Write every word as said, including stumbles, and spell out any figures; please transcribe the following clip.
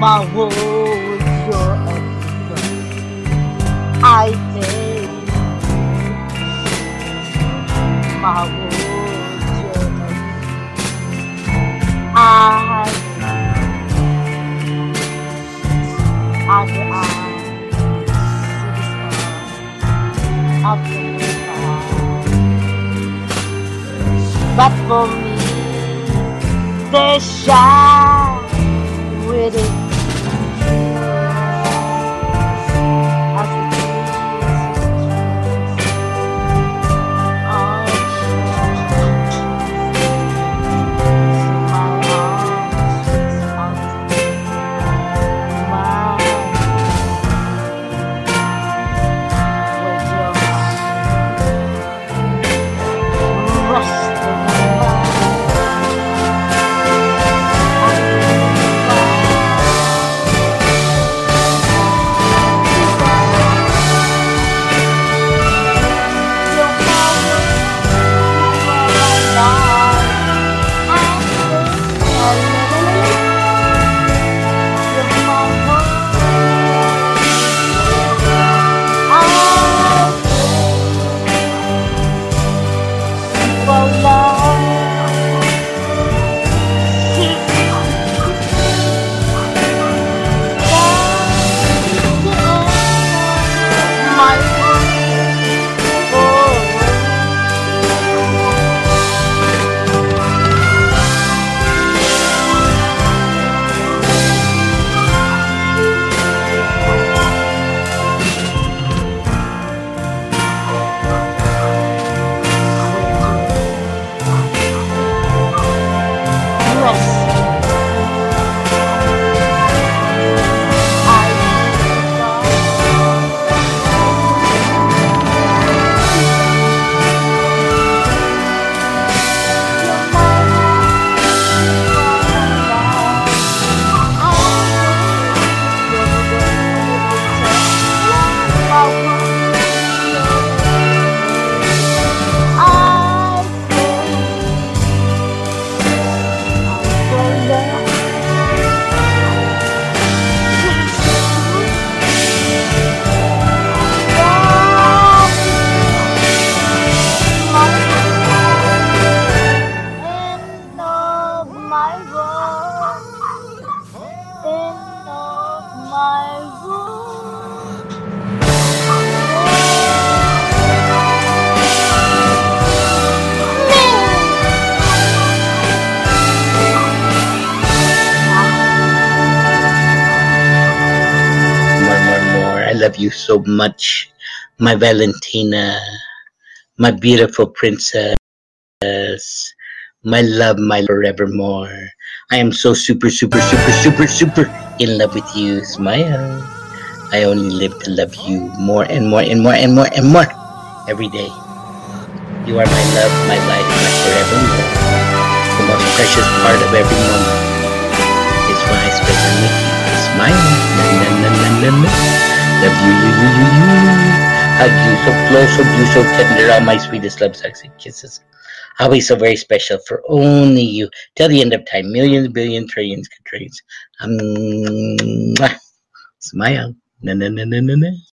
My world, you're everywhere. I take my world, you're everywhere. I I the eye of the sky. But for me, they shine with it. As it is, love you so much, my Valentina, my beautiful princess, my love, my forevermore. I am so super, super, super, super, super in love with you, Smile. I only live to love you more and more and more and more and more every day. You are my love, my life, my forevermore. The most precious part of every moment is when I spend it with you. Smile. Na, na, na, na, na, na. Love you, you, you, you, you. Hug you so close, hug you so tender. All my sweetest love, sexy kisses. Always so very special for only you. Till the end of time. Millions, billions, trillions, quadrillions. Um, Smile. Na, na, na, na, na, na.